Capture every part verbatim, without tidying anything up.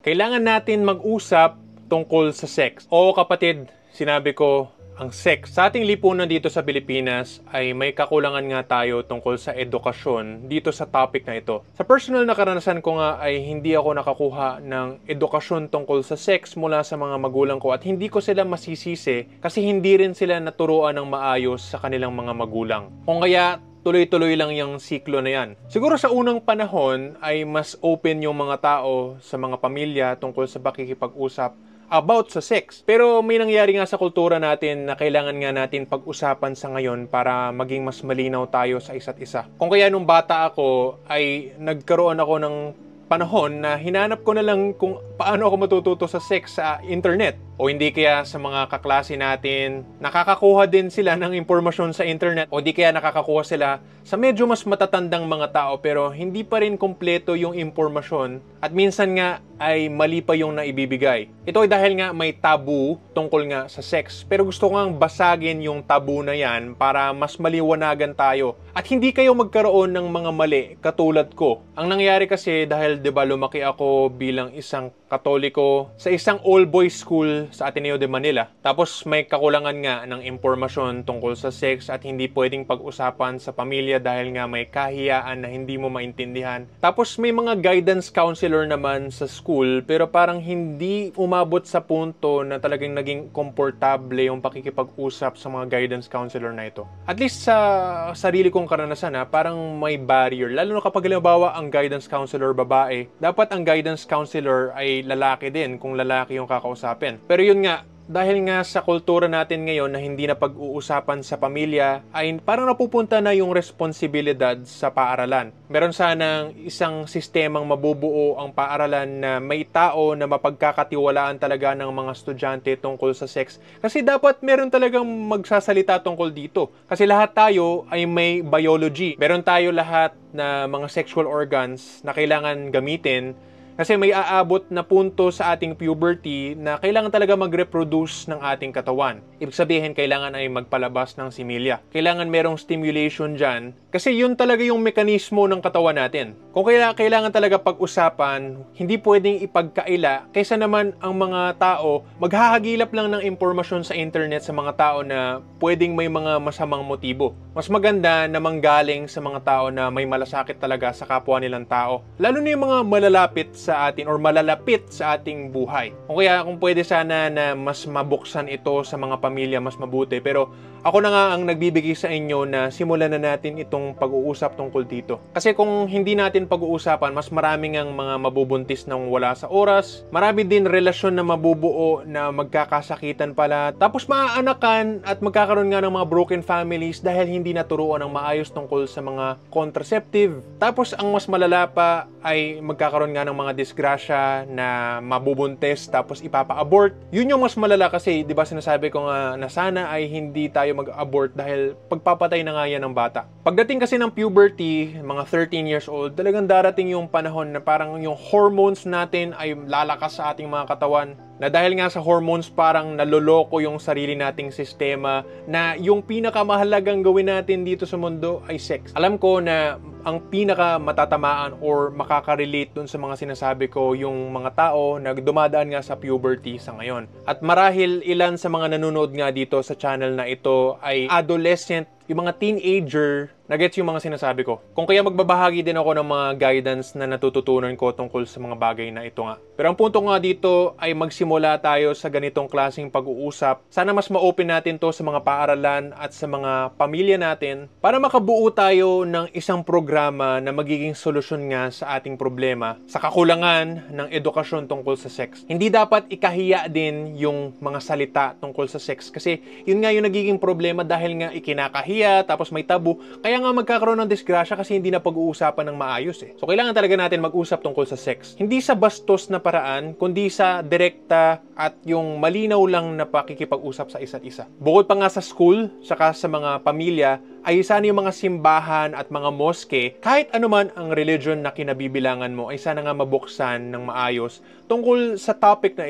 Kailangan natin mag-usap tungkol sa sex. Oo kapatid, sinabi ko, ang sex. Sa ating lipunan dito sa Pilipinas ay may kakulangan nga tayo tungkol sa edukasyon dito sa topic na ito. Sa personal na karanasan ko nga ay hindi ako nakakuha ng edukasyon tungkol sa sex mula sa mga magulang ko at hindi ko sila masisisi kasi hindi rin sila naturuan ng maayos sa kanilang mga magulang. Kung kaya tuloy-tuloy lang yung siklo na yan. Siguro sa unang panahon ay mas open yung mga tao sa mga pamilya tungkol sa pakikipag-usap about sa sex. Pero may nangyari nga sa kultura natin na kailangan nga natin pag-usapan sa ngayon para maging mas malinaw tayo sa isa't isa. Kung kaya nung bata ako ay nagkaroon ako ng panahon na hinanap ko na lang kung paano ako matututo sa sex sa internet. O hindi kaya sa mga kaklase natin, nakakakuha din sila ng impormasyon sa internet o di kaya nakakakuha sila sa medyo mas matatandang mga tao pero hindi pa rin kompleto yung impormasyon at minsan nga ay mali pa yung naibibigay. Ito ay dahil nga may tabu tungkol nga sa sex pero gusto ko nga basagin yung tabu na yan para mas maliwanagan tayo at hindi kayo magkaroon ng mga mali katulad ko. Ang nangyari kasi dahil diba lumaki ako bilang isang Katoliko sa isang all-boys school sa Ateneo de Manila. Tapos may kakulangan nga ng impormasyon tungkol sa sex at hindi pwedeng pag-usapan sa pamilya dahil nga may kahiyaan na hindi mo maintindihan. Tapos may mga guidance counselor naman sa school pero parang hindi umabot sa punto na talagang naging komportable yung pakikipag-usap sa mga guidance counselor na ito. At least sa sarili kong karanasan ha, parang may barrier. Lalo na kapag halimbawa ang guidance counselor babae, dapat ang guidance counselor ay lalaki din kung lalaki yung kakausapin. Pero yun nga, dahil nga sa kultura natin ngayon na hindi na pag-uusapan sa pamilya, ay parang napupunta na yung responsibilidad sa paaralan. Meron sanang isang sistemang mabubuo ang paaralan na may tao na mapagkakatiwalaan talaga ng mga estudyante tungkol sa sex. Kasi dapat meron talagang magsasalita tungkol dito. Kasi lahat tayo ay may biology. Meron tayo lahat na mga sexual organs na kailangan gamitin. Kasi may aabot na punto sa ating puberty na kailangan talaga mag-reproduce ng ating katawan. Ibig sabihin, kailangan ay magpalabas ng similya. Kailangan merong stimulation dyan. Kasi yun talaga yung mekanismo ng katawan natin. Kung kailangan talaga pag-usapan, hindi pwedeng ipagkaila. Kaysa naman ang mga tao, maghahagilap lang ng impormasyon sa internet sa mga tao na pwedeng may mga masamang motibo. Mas maganda na manggaling sa mga tao na may malasakit talaga sa kapwa nilang tao. Lalo na yung mga malalapit sa atin or malalapit sa ating buhay. O kaya kung pwede sana na mas mabuksan ito sa mga pamilya mas mabuti. Pero ako na nga ang nagbibigay sa inyo na simulan na natin itong pag-uusap tungkol dito. Kasi kung hindi natin pag-uusapan, mas maraming ang mga mabubuntis nang wala sa oras. Marami din relasyon na mabubuo na magkakasakitan pala. Tapos maaanakan at magkakaroon nga ng mga broken families dahil hindi naturuan ng maayos tungkol sa mga contraceptive. Tapos ang mas malala pa ay magkakaroon nga ng mga disgrasya na mabubuntis tapos ipapa-abort. Yun yung mas malala kasi, di ba sinasabi ko nga na sana ay hindi tayo mag-abort dahil pagpapatay na nga yan ng bata. Pagdating kasi ng puberty, mga thirteen years old, talagang darating yung panahon na parang yung hormones natin ay lalakas sa ating mga katawan. Na dahil nga sa hormones parang naloloko yung sarili nating sistema na yung pinakamahalagang gawin natin dito sa mundo ay sex. Alam ko na ang pinaka matatamaan or makaka-relate dun sa mga sinasabi ko yung mga tao na dumadaan nga sa puberty sa ngayon. At marahil ilan sa mga nanonood nga dito sa channel na ito ay adolescent, yung mga teenager, nagets yung mga sinasabi ko. Kung kaya magbabahagi din ako ng mga guidance na natututunan ko tungkol sa mga bagay na ito nga. Pero ang punto nga dito ay magsimula tayo sa ganitong klaseng pag-uusap. Sana mas ma-open natin to sa mga paaralan at sa mga pamilya natin para makabuo tayo ng isang programa na magiging solusyon nga sa ating problema sa kakulangan ng edukasyon tungkol sa sex. Hindi dapat ikahiya din yung mga salita tungkol sa sex kasi yun nga yung nagiging problema dahil nga ikinakahiya tapos may tabu. Kaya nga magkakaroon ng disgrasya kasi hindi na pag-uusapan ng maayos eh. So kailangan talaga natin mag-usap tungkol sa sex. Hindi sa bastos na paraan, kundi sa direkta at yung malinaw lang na pakikipag-usap sa isa't isa. Bukod pa nga sa school, saka sa mga pamilya, ay sana yung mga simbahan at mga moske, kahit anuman ang religion na kinabibilangan mo, ay sana nga mabuksan ng maayos tungkol sa topic na ito.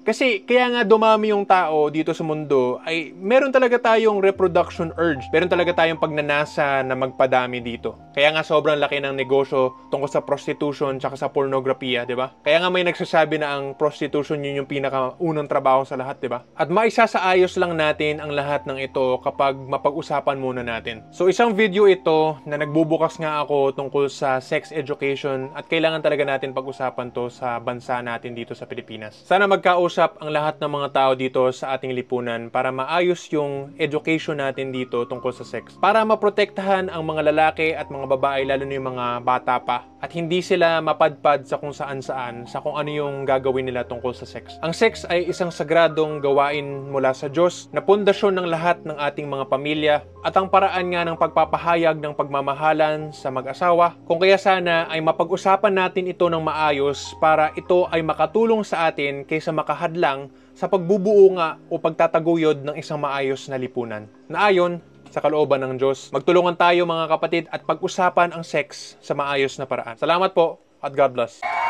Kasi kaya nga dumami yung tao dito sa mundo ay meron talaga tayong reproduction urge. Meron talaga tayong pagnanasa na magpadami dito. Kaya nga sobrang laki ng negosyo tungkol sa prostitution tsaka sa pornografiya, di ba? Kaya nga may nagsasabi na ang prostitution yun yung pinakaunang trabaho sa lahat, di ba? At maisasaayos lang natin ang lahat ng ito kapag mapag-usapan muna natin. So isang video ito na nagbubukas nga ako tungkol sa sex education at kailangan talaga natin pag-usapan to sa bansa natin dito sa Pilipinas. Sana magkausap ang lahat ng mga tao dito sa ating lipunan para maayos yung education natin dito tungkol sa sex. Para maprotektahan ang mga lalaki at mga babae, lalo na yung mga bata pa. At hindi sila mapadpad sa kung saan-saan, sa kung ano yung gagawin nila tungkol sa sex. Ang sex ay isang sagradong gawain mula sa Diyos na pundasyon ng lahat ng ating mga pamilya at ang paraan nga ng pagpapahayag ng pagmamahalan sa mag-asawa. Kung kaya sana ay mapag-usapan natin ito ng maayos para ito ay makatulong sa atin kaysa makahadlang lang sa pagbubuo nga o pagtataguyod ng isang maayos na lipunan. Na ayon sa kalooban ng Diyos, magtulungan tayo mga kapatid at pag-usapan ang sex sa maayos na paraan. Salamat po at God bless.